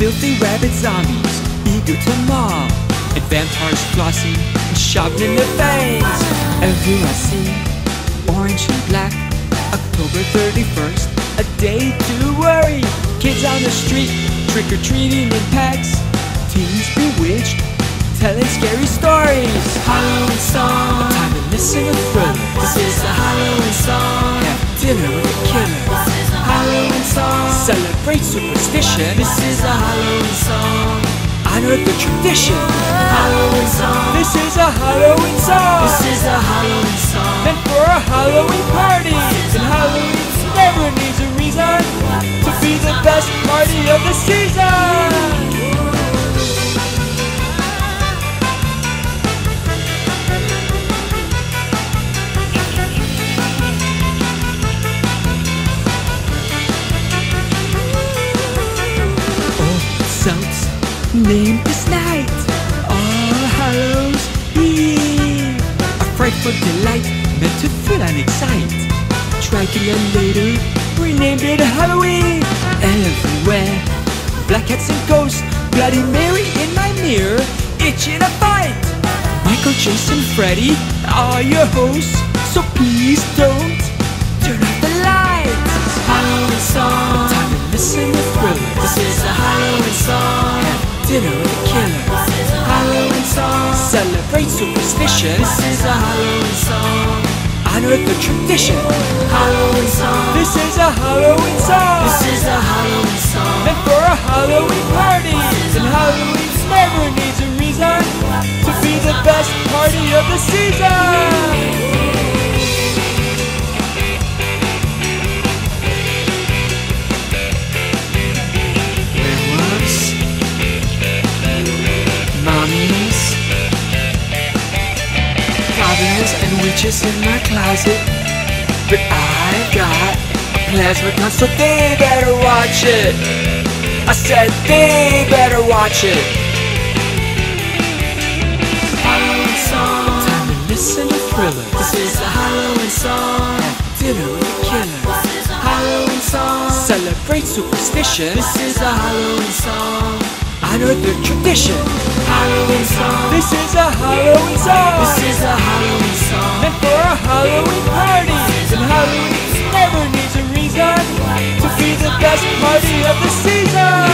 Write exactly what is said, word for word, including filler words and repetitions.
filthy rabid zombies, eager to maul, and vampires flossing and shoved in their fangs. Everywhere I see orange and black, October thirty-first, a day to worry. Kids on the street, trick-or-treating in packs, teens bewitched, telling scary stories. Halloween song, a time to listen to Thriller. This is a Halloween song. Have dinner with a killer. This is a Halloween song. Celebrate superstition. This is a Halloween song. Honor the tradition. Halloween song. This is a Halloween song. This is a Halloween song. Meant for a Halloween party. And Halloween never needs a reason to be the best party of the season. Name this night All Hallows Eve, a frightful delight meant to thrill and excite. Dracula later renamed it Halloween. Everywhere, black cats and ghosts, Bloody Mary in my mirror, itching a fight. Michael, Jason, Freddy are your hosts, so please don't turn off the lights. Halloween song, time to listen to Thriller. This is a Halloween song. Dinner with a killer. This is a Halloween song. Celebrate superstition. This is a Halloween song. Honor the tradition. Halloween song. This is a Halloween song. This is a Halloween song. Meant for a Halloween party. And Halloween never needs a reason to be the best party of the season. And witches in my closet, but I've got a plasma gun, so they better watch it. I said they better watch it. Halloween song, time to listen to Thriller. This is a Halloween song. Have dinner with a killer. This is a Halloween song. Celebrate superstition. This is a Halloween song. Honor the tradition. Halloween song. This is a Halloween song. This is a Halloween song. Meant for a Halloween party. And Halloween never needs a reason to be the best party of the season.